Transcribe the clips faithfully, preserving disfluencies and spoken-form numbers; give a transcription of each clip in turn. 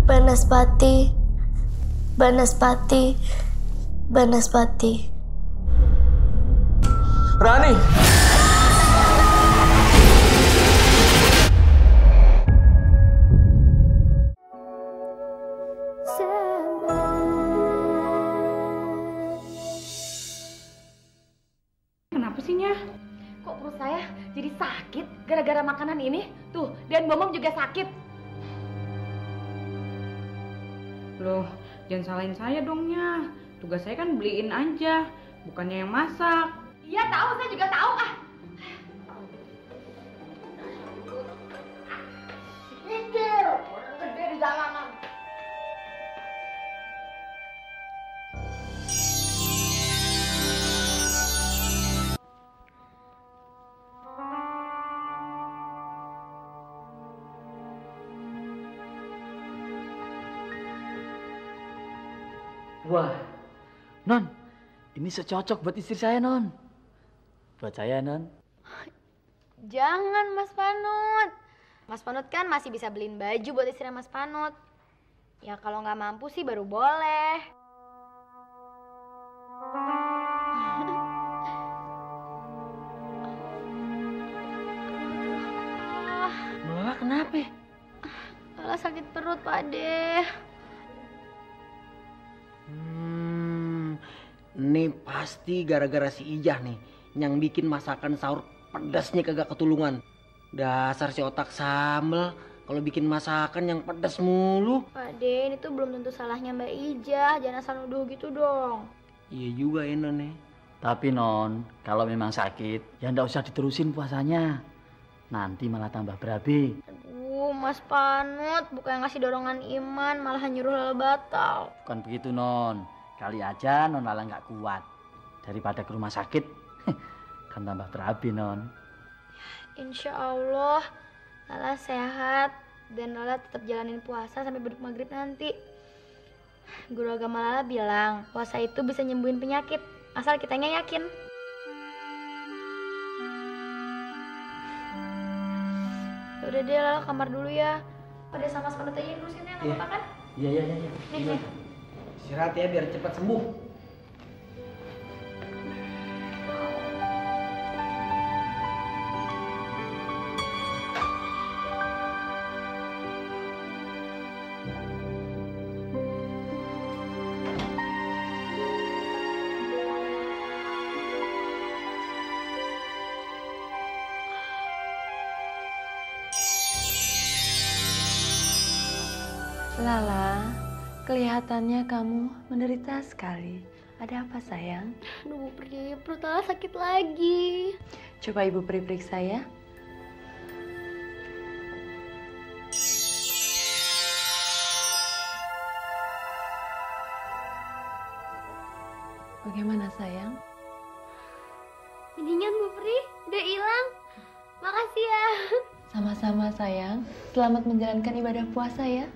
Banaspati, Banaspati, Banaspati. Rani! Kenapa sih, Nya? Kok perut saya jadi sakit gara-gara makanan ini? Tuh, dan Bomom juga sakit. Loh, jangan salahin saya dong, Nya. Tugas saya kan beliin aja, bukannya yang masak. Iya tahu, saya juga tahu ah. Mikir, orang gede di jalanan. Wah, Non, ini secocok buat istri saya, Non. Buat saya, Non. Jangan, Mas Panut. Mas Panut kan masih bisa beliin baju buat istri Mas Panut. Ya kalau nggak mampu sih baru boleh. Lola, kenapa? Lola sakit perut, Pak De. Hmm, ini pasti gara-gara si Ijah nih yang bikin masakan sahur pedasnya kagak ketulungan. Dasar si otak sambel kalau bikin masakan yang pedas mulu. Pak De, ini tuh belum tentu salahnya Mbak Ijah. Jangan asal nuduh gitu dong. Iya juga ya, Non nih. Tapi Non, kalau memang sakit ya ndak usah diterusin puasanya. Nanti malah tambah berabe. Aduh, Mas Panut, bukan ngasih dorongan iman, malah nyuruh Lola batal. Bukan begitu, Non. Kali aja Non Lala nggak kuat. Daripada ke rumah sakit, kan tambah berabe, Non. Insya Allah, Lala sehat dan Lala tetap jalanin puasa sampai beduk maghrib nanti. Guru agama Lala bilang, puasa itu bisa nyembuhin penyakit, asal kitanya yakin. Udah deh, Lala kamar dulu ya. Pada sama Mas Panut aja yang ngurusinnya, nggak apa-apa kan? Iya, iya, iya. Nih, nih. Istirahat ya biar cepat sembuh. Lala, kelihatannya kamu menderita sekali. Ada apa, sayang? Aduh, Bu Pri, perut Lala sakit lagi. Coba Ibu Pri periksa ya. Bagaimana, sayang? Mendingan Bu Pri, udah hilang. Makasih ya. Sama-sama, sayang. Selamat menjalankan ibadah puasa ya.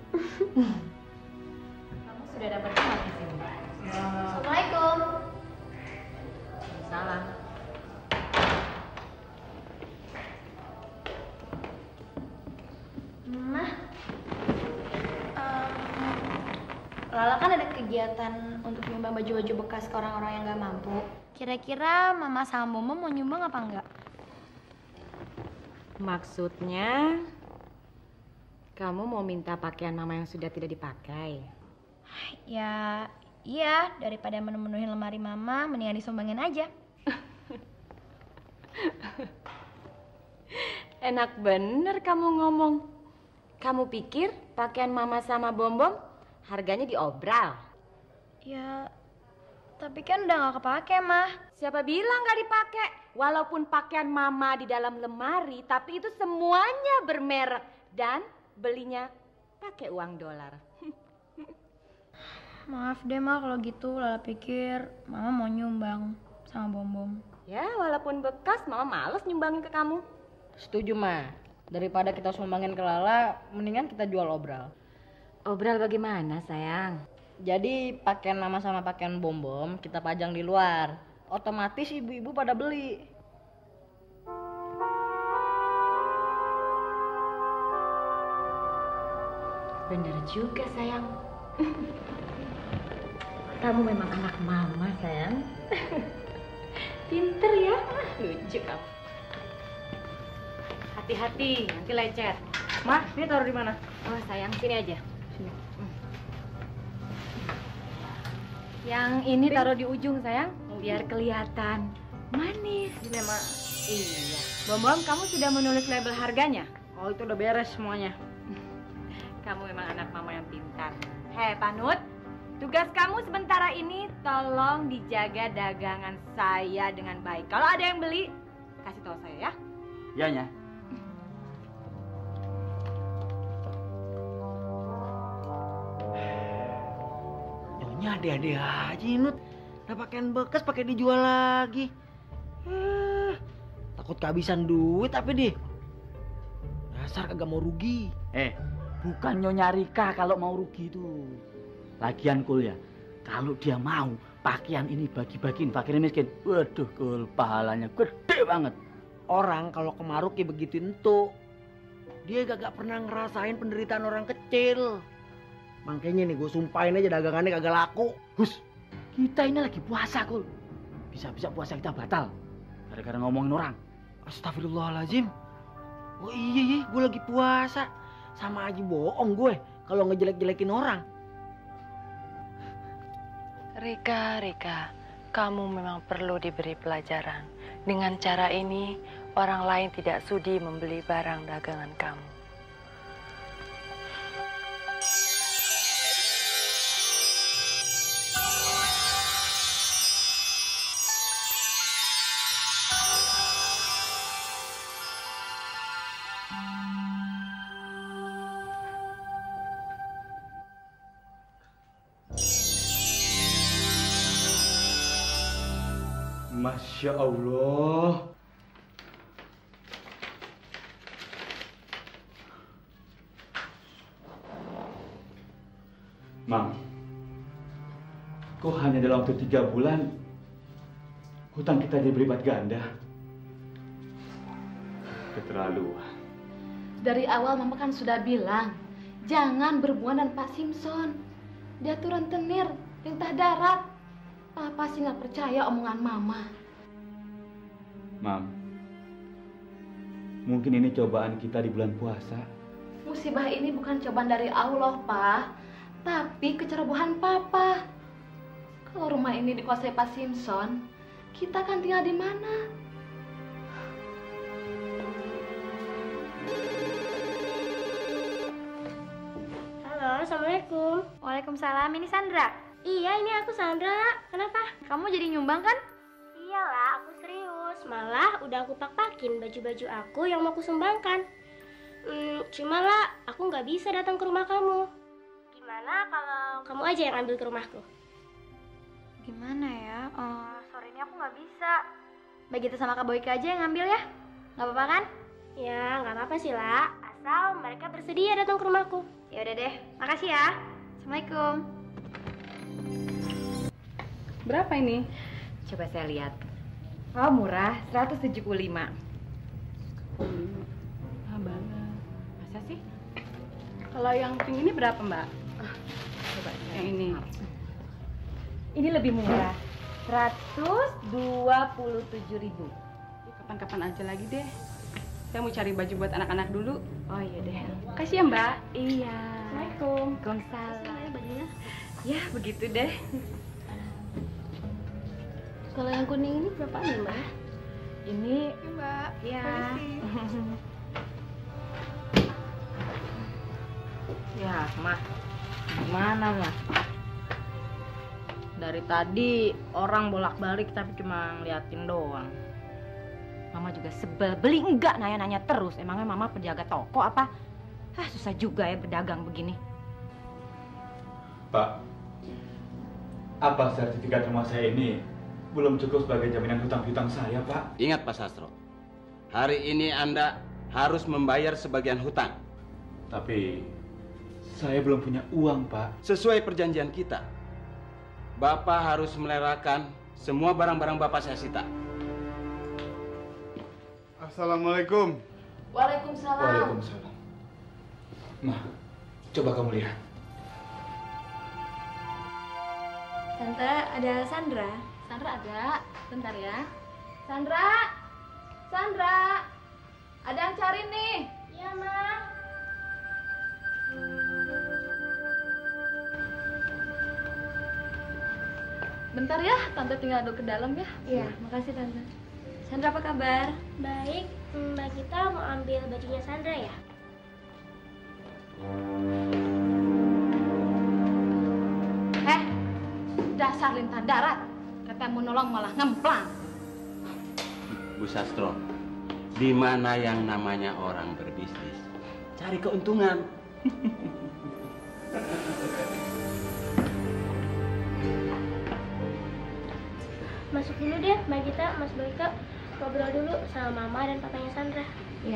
Kamu sudah dapat tempat di sini. Assalamualaikum. Salam. Mah, um, Lala kan ada kegiatan untuk nyumbang baju-baju bekas ke orang-orang yang gak mampu. Kira-kira Mama sama Momo mau nyumbang apa enggak? Maksudnya, kamu mau minta pakaian Mama yang sudah tidak dipakai? Ya, iya. Daripada menu-menuhin lemari Mama, mendingan disumbangin aja. Enak bener kamu ngomong. Kamu pikir pakaian Mama sama Bombom harganya diobral? Ya, tapi kan udah gak kepake, Mah. Siapa bilang gak dipakai? Walaupun pakaian Mama di dalam lemari, tapi itu semuanya bermerek dan belinya pakai uang dolar. Maaf deh, Mah, kalau gitu Lala pikir Mama mau nyumbang sama Bombom. Ya, walaupun bekas, Mama males nyumbangin ke kamu. Setuju, Ma. Daripada kita sumbangin ke Lala, mendingan kita jual obral. Obral bagaimana, sayang? Jadi pakaian Mama sama pakaian Bombom kita pajang di luar. Otomatis ibu-ibu pada beli. Bener juga sayang. Kamu memang anak mama sayang. Pinter ya, lucu kamu. Hati-hati, nanti lecet. Ma, ini taruh di mana? Oh sayang, sini aja. Sini. Yang ini taruh di ujung sayang, biar kelihatan manis. Ini Ma. Iya. Bom-bom, kamu sudah menulis label harganya? Oh, itu udah beres semuanya. Kamu memang anak mama yang pintar. Hei Panut, tugas kamu sementara ini tolong dijaga dagangan saya dengan baik. Kalau ada yang beli, kasih tahu saya ya. Ya, Nya. Nyonya ade-ade aja Nut. Udah pakaian bekas pakai dijual lagi. Eh, takut kehabisan duit tapi deh. Dasar kagak mau rugi. Eh, bukan Nyonya Rika kalau mau rugi itu. Lagian Kul ya, kalau dia mau pakaian ini bagi-bagiin fakir miskin, waduh Kul, pahalanya gede banget. Orang kalau kemaruk ya begitu entu. Dia gak pernah ngerasain penderitaan orang kecil. Makanya nih gue sumpahin aja dagangannya kagak laku. Hus, kita ini lagi puasa Kul. Bisa-bisa puasa kita batal gara-gara ngomongin orang. Astagfirullahaladzim. Oh iya iya, gue lagi puasa. Sama aja bohong gue kalau ngejelek-jelekin orang. Rika, Rika, kamu memang perlu diberi pelajaran. Dengan cara ini, orang lain tidak sudi membeli barang dagangan kamu. Masya Allah. Mam, kok hanya dalam waktu tiga bulan hutang kita jadi berlipat ganda? Keterlaluan. Dari awal Mama kan sudah bilang, jangan berhubungan dengan Pak Simpson. Dia tuh rentenir, lintah darat. Papa sih nggak percaya omongan Mama. Mam, mungkin ini cobaan kita di bulan puasa. Musibah ini bukan cobaan dari Allah, Pak, tapi kecerobohan Papa. Kalau rumah ini dikuasai Pak Simpson, kita kan tinggal di mana? Halo, Assalamualaikum. Waalaikumsalam, ini Sandra. Iya, ini aku Sandra. Kenapa? Kamu jadi nyumbang kan? Iyalah, aku serius. Malah udah aku pak-pakin baju-baju aku yang mau aku sumbangkan. Hmm, cuma lah, aku nggak bisa datang ke rumah kamu. Gimana kalau kamu aja yang ambil ke rumahku? Gimana ya? Oh, sore ini aku nggak bisa. Begitu sama Kak Boyke aja yang ngambil ya? Nggak apa-apa kan? Ya, nggak apa-apa sih, lah. Asal mereka bersedia datang ke rumahku. Ya udah deh, makasih ya. Assalamualaikum. Berapa ini? Coba saya lihat. Oh murah, seratus tujuh puluh lima. Ah, banget. Masa sih? Kalau yang pink ini berapa, Mbak? Coba Yang ini. Ini lebih murah, seratus dua puluh tujuh ribu. Kapan-kapan aja lagi deh. Saya mau cari baju buat anak-anak dulu. Oh iya deh. Kasih ya, Mbak. Iya. Assalamualaikum. Waalaikumsalam. bajunya. Ya begitu deh. Kalau yang kuning ini berapaan ya, Mbak? Ini Ya, Mbak. ya. Ya, Mah. Gimana, Mah? Dari tadi orang bolak-balik tapi cuma ngeliatin doang. Mama juga sebel. Beli enggak nanya-nanya terus. Emangnya Mama penjaga toko apa? Ah, susah juga ya berdagang begini. Pak, apa sertifikat rumah saya ini belum cukup sebagai jaminan hutang-hutang saya, Pak? Ingat Pak Sastro, hari ini Anda harus membayar sebagian hutang. Tapi saya belum punya uang, Pak. Sesuai perjanjian kita, Bapak harus melerahkan semua barang-barang Bapak saya sita. Assalamualaikum. Waalaikumsalam. Waalaikumsalam. Mah, Coba kamu lihat. Tante, ada Sandra. Sandra ada. Bentar ya. Sandra! Sandra! Ada yang cari nih. Iya, Ma. Bentar ya, Tante tinggal dulu ke dalam ya. Iya, makasih Tante. Sandra apa kabar? Baik, Mbak Gita mau ambil bajunya Sandra ya? Eh, dasar lintah darat. Kata mau nolong malah ngemplang. Bu Sastro, di mana yang namanya orang berbisnis cari keuntungan. Masuk dulu deh, Mbak Gita, Mas Boyke ngobrol dulu sama Mama dan papanya Sandra. Iya.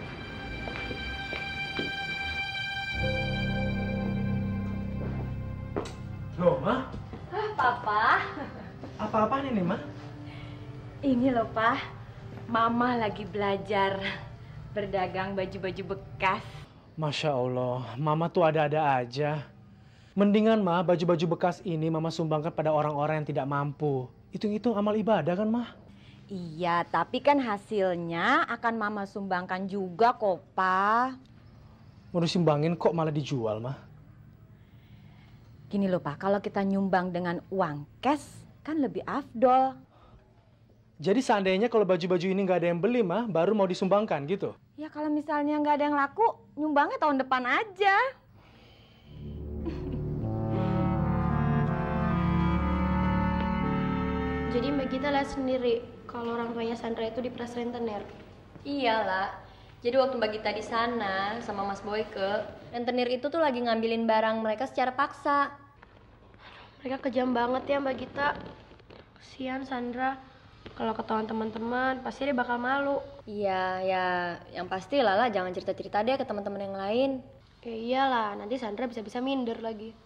Loh, Ma? Ah, Papa. Apa-apa nih, Ma? Ini loh, Pak. Mama lagi belajar berdagang baju-baju bekas. Masya Allah, Mama tuh ada-ada aja. Mendingan, Ma, baju-baju bekas ini Mama sumbangkan pada orang-orang yang tidak mampu. Hitung-hitung amal ibadah kan, Ma? Iya, tapi kan hasilnya akan Mama sumbangkan juga kok, Pak. Mau disumbangin kok malah dijual, Ma? Gini loh, Pak, kalau kita nyumbang dengan uang cash kan lebih afdol. Jadi seandainya kalau baju-baju ini nggak ada yang beli, Ma, baru mau disumbangkan gitu? Ya kalau misalnya nggak ada yang laku, nyumbangnya tahun depan aja. Jadi Mbak Gita lihat sendiri kalau orang tuanya Sandra itu diperas rentenir. Iyalah. Jadi waktu Mbak Gita di sana sama Mas Boyke, rentenir itu tuh lagi ngambilin barang mereka secara paksa. Mereka kejam banget ya Mbak Gita. Kasihan Sandra. Kalau ketahuan teman-teman, pasti dia bakal malu. Iya, ya yang pasti Lala jangan cerita-cerita deh ke teman-teman yang lain. Ya iyalah, nanti Sandra bisa-bisa minder lagi.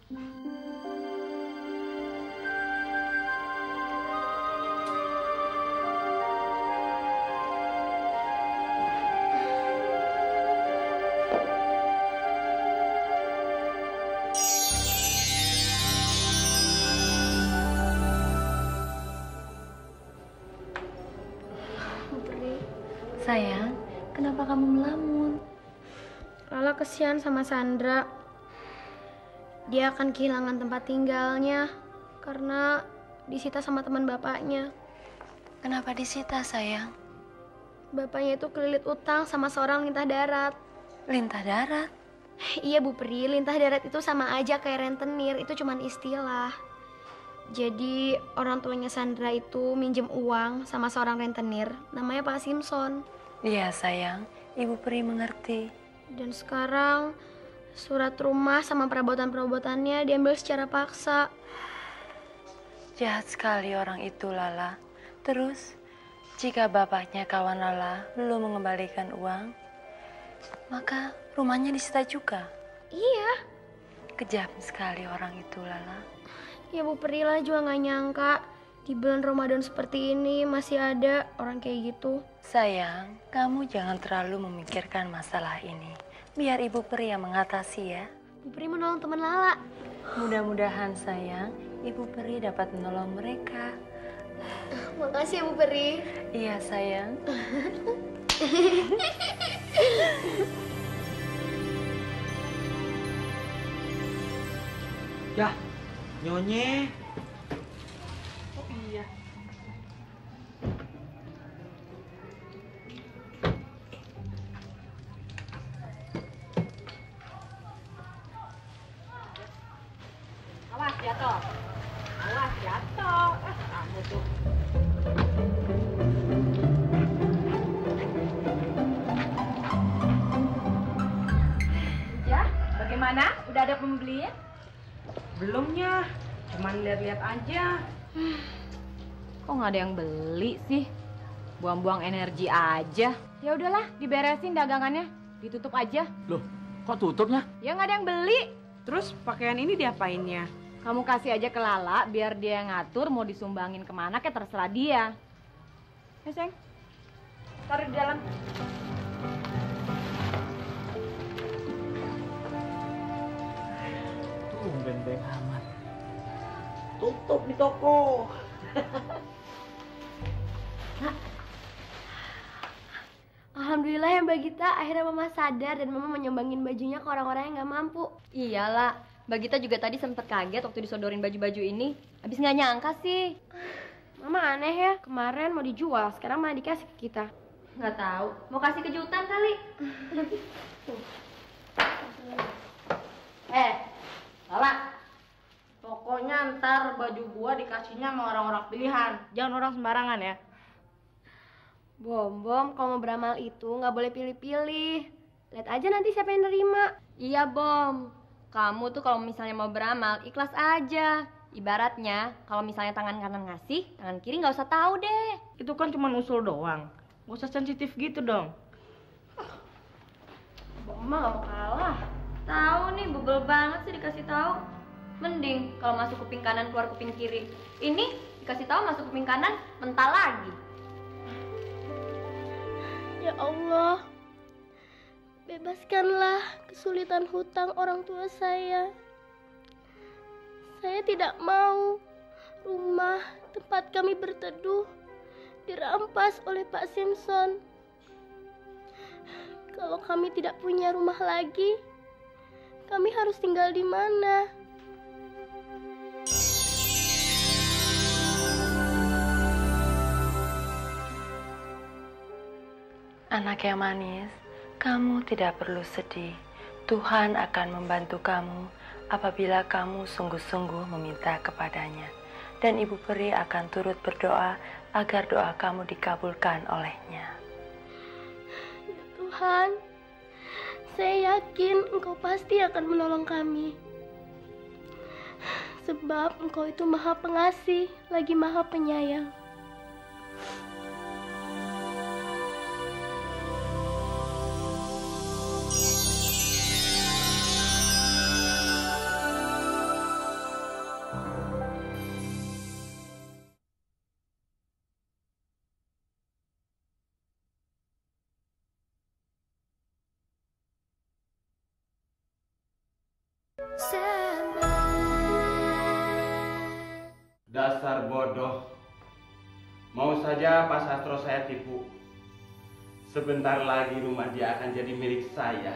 Sayang, kenapa kamu melamun? Lala kesian sama Sandra. Dia akan kehilangan tempat tinggalnya karena disita sama teman bapaknya. Kenapa disita, sayang? Bapaknya itu kelilit utang sama seorang lintah darat. Lintah darat? Iya Bu Pri, lintah darat itu sama aja kayak rentenir, itu cuman istilah. Jadi orang tuanya Sandra itu minjem uang sama seorang rentenir, namanya Pak Simpson. Iya sayang, Ibu Pri mengerti. Dan sekarang surat rumah sama perabotan-perabotannya diambil secara paksa. Jahat sekali orang itu, Lala. Terus, jika bapaknya kawan Lala belum mengembalikan uang, maka rumahnya disita juga. Iya. Kejam sekali orang itu, Lala. Ya Bu Perila juga gak nyangka di bulan Ramadan seperti ini masih ada orang kayak gitu. Sayang, kamu jangan terlalu memikirkan masalah ini. Biar Ibu Peri yang mengatasi ya. Bu Peri menolong teman Lala. Mudah-mudahan sayang, Ibu Peri dapat menolong mereka. Makasih ya Bu Peri. Iya sayang. Ya, Nyonye. Oh iya. Awas jatuh. Awas jatuh. Ah, kamu tuh. Ya, bagaimana? Udah ada pembeli? Belumnya, cuman lihat-lihat aja. Kok nggak ada yang beli sih? Buang-buang energi aja. Ya udahlah, diberesin dagangannya, ditutup aja. Loh, kok tutupnya? Ya nggak ada yang beli. Terus pakaian ini diapainnya? Kamu kasih aja ke Lala, biar dia yang ngatur mau disumbangin kemana, kayak terserah dia. Ya, Seng. Taruh di dalam. Tumben baik amat. Tutup di toko. Alhamdulillah ya Mbak Gita, akhirnya Mama sadar dan Mama menyumbangin bajunya ke orang-orang yang nggak mampu. Iyalah, Mbak Gita juga tadi sempet kaget waktu disodorin baju-baju ini. Habis nggak nyangka sih. Mama aneh ya, kemarin mau dijual, sekarang malah dikasih ke kita. Nggak tahu, mau kasih kejutan kali. Eh, Lala. Pokoknya ntar baju gua dikasihnya sama orang-orang pilihan. Jangan orang sembarangan ya. Bom, Bom, kalau mau beramal itu nggak boleh pilih-pilih. Lihat aja nanti siapa yang nerima. Iya, Bom. Kamu tuh kalau misalnya mau beramal, ikhlas aja. Ibaratnya, kalau misalnya tangan kanan ngasih, tangan kiri nggak usah tahu deh. Itu kan cuma usul doang. Gak usah sensitif gitu dong. Bom mah nggak mau kalah. Tahu nih, bebel banget sih dikasih tahu. Mending kalau masuk kuping kanan keluar kuping kiri. Ini dikasih tahu masuk kuping kanan, mental lagi. Ya Allah, bebaskanlah kesulitan hutang orang tua saya. Saya tidak mau rumah tempat kami berteduh dirampas oleh Pak Simpson. Kalau kami tidak punya rumah lagi, kami harus tinggal di mana? Anak yang manis, kamu tidak perlu sedih. Tuhan akan membantu kamu apabila kamu sungguh-sungguh meminta kepadanya. Dan Ibu Peri akan turut berdoa agar doa kamu dikabulkan olehnya. Ya Tuhan, saya yakin Engkau pasti akan menolong kami. Sebab Engkau itu Maha Pengasih, lagi Maha Penyayang. Dasar bodoh. Mau saja Pak Sastro saya tipu. Sebentar lagi rumah dia akan jadi milik saya.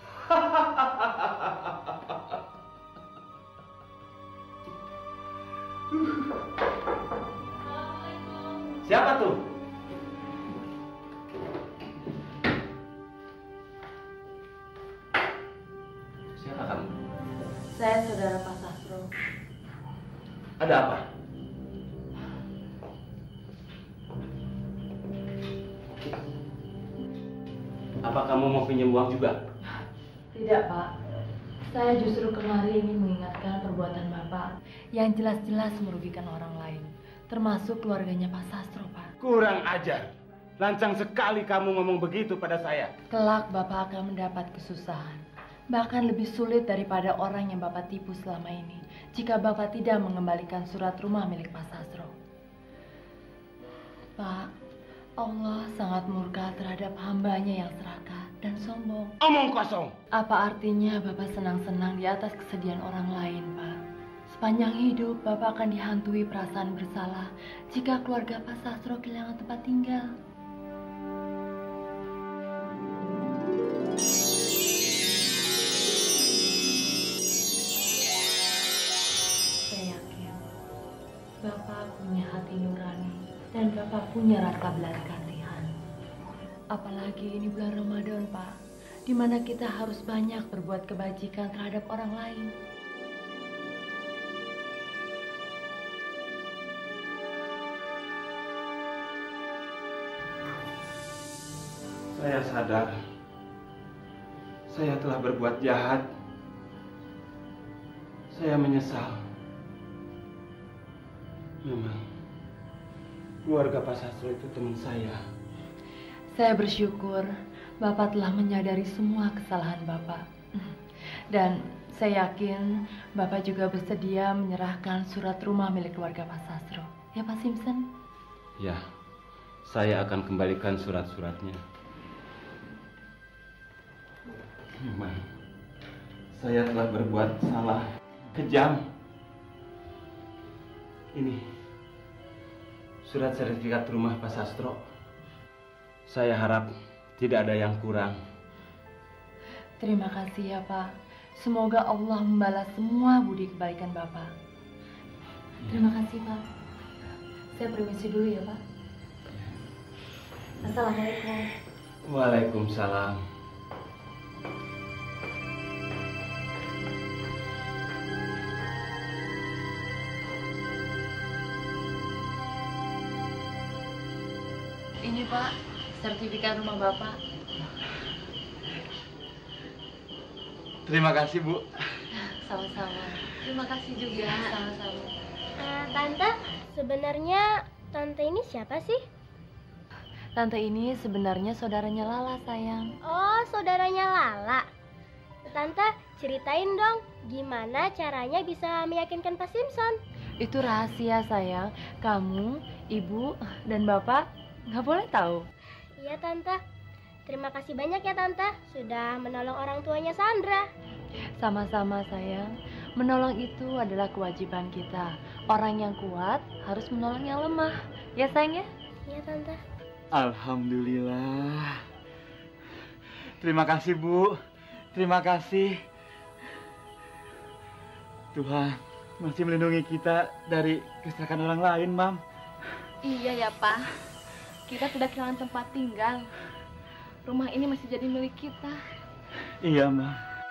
Siapa tuh? Siapa kamu? Saya saudara Pak Sastro. Ada apa? Apa kamu mau pinjam uang juga? Tidak, Pak. Saya justru kemari ingin mengingatkan perbuatan Bapak yang jelas-jelas merugikan orang lain, termasuk keluarganya Pak Sastro, Pak. Kurang ajar. Lancang sekali kamu ngomong begitu pada saya. Kelak Bapak akan mendapat kesusahan, bahkan lebih sulit daripada orang yang Bapak tipu selama ini, jika Bapak tidak mengembalikan surat rumah milik Pak Sastro. Pak, Allah sangat murka terhadap hambanya yang serakah dan sombong. Omong kosong. Apa artinya Bapak senang-senang di atas kesedihan orang lain, Pak? Sepanjang hidup Bapak akan dihantui perasaan bersalah jika keluarga Pak Sastro kehilangan tempat tinggal. Saya yakin Bapak punya hati nurani dan Bapak punya rasa belas kasihan. Apalagi ini bulan Ramadan, Pak, di mana kita harus banyak berbuat kebajikan terhadap orang lain. Saya sadar saya telah berbuat jahat. Saya menyesal. Memang keluarga Pak Sastro itu teman saya. Saya bersyukur Bapak telah menyadari semua kesalahan Bapak. Dan saya yakin Bapak juga bersedia menyerahkan surat rumah milik keluarga Pak Sastro. Ya, Pak Simpson? Ya, saya akan kembalikan surat-suratnya. Memang saya telah berbuat salah Kejam. Ini surat sertifikat rumah Pak Sastro. Saya harap tidak ada yang kurang. Terima kasih ya Pak. Semoga Allah membalas semua budi kebaikan Bapak. Terima kasih Pak. Saya permisi dulu ya Pak. Assalamualaikum. Waalaikumsalam. Ini Pak, sertifikat rumah Bapak. Terima kasih, Bu. Sama-sama. Terima kasih juga. Sama-sama. Uh, Tante, sebenarnya Tante ini siapa sih? Tante ini sebenarnya saudaranya Lala, sayang. Oh, saudaranya Lala. Tante, ceritain dong, gimana caranya bisa meyakinkan Pak Simpson? Itu rahasia, sayang. Kamu, Ibu, dan Bapak nggak boleh tahu. Iya, Tante. Terima kasih banyak ya, Tante, sudah menolong orang tuanya Sandra. Sama-sama, sayang. Menolong itu adalah kewajiban kita. Orang yang kuat harus menolong yang lemah. Ya, sayang ya? Iya, Tante. Alhamdulillah. Terima kasih, Bu. Terima kasih. Tuhan masih melindungi kita dari kesalahan orang lain, Mam. Iya ya, Pak. Kita sudah kehilangan tempat tinggal. Rumah ini masih jadi milik kita. Iya, Mam.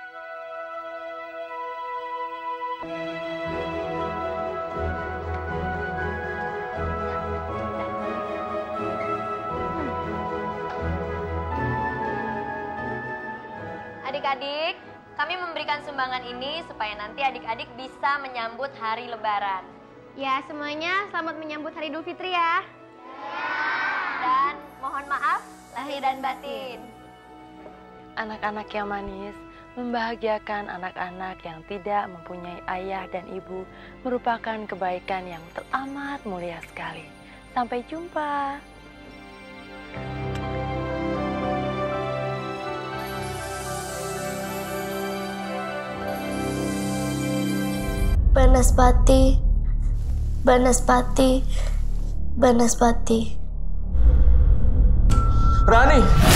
Adik-adik, kami memberikan sumbangan ini supaya nanti adik-adik bisa menyambut hari Lebaran. Ya, semuanya selamat menyambut Hari Idul Fitri ya. Dan mohon maaf lahir dan batin. Anak-anak yang manis, membahagiakan anak-anak yang tidak mempunyai ayah dan ibu merupakan kebaikan yang teramat mulia sekali. Sampai jumpa. Banaspati, Banaspati, Banaspati. Rani!